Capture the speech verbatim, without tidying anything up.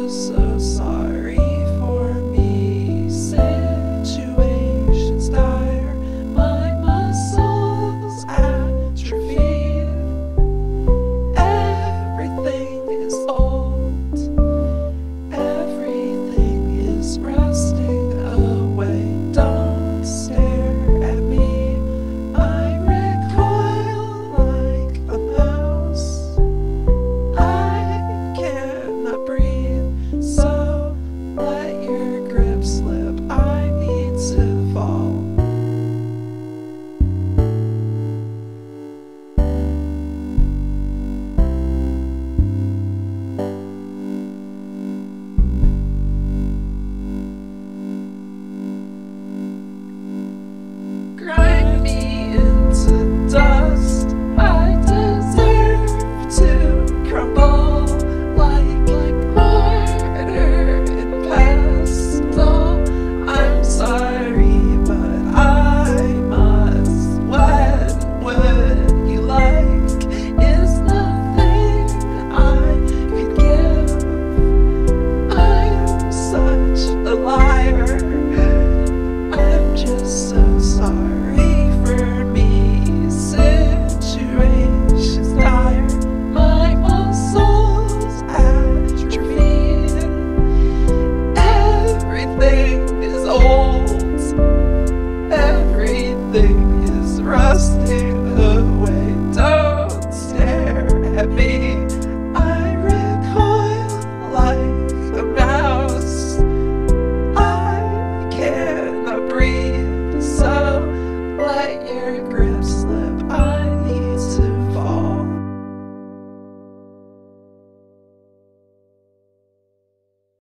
just so sorry for me. Situations dire, my muscles atrophied. Everything is old, everything is rusting away. Don't stare at me, I recoil like a mouse. I cannot breathe, so let your grip slip. I need to fall. Grind me into dust, I deserve to crumble like mortar and pestle. I'm sorry, but I must. When would you like is nothing I could give. I'm such a liar, I'm just so sorry for me. Situations dire, my muscles atrophied. Everything is old, everything is rusting away.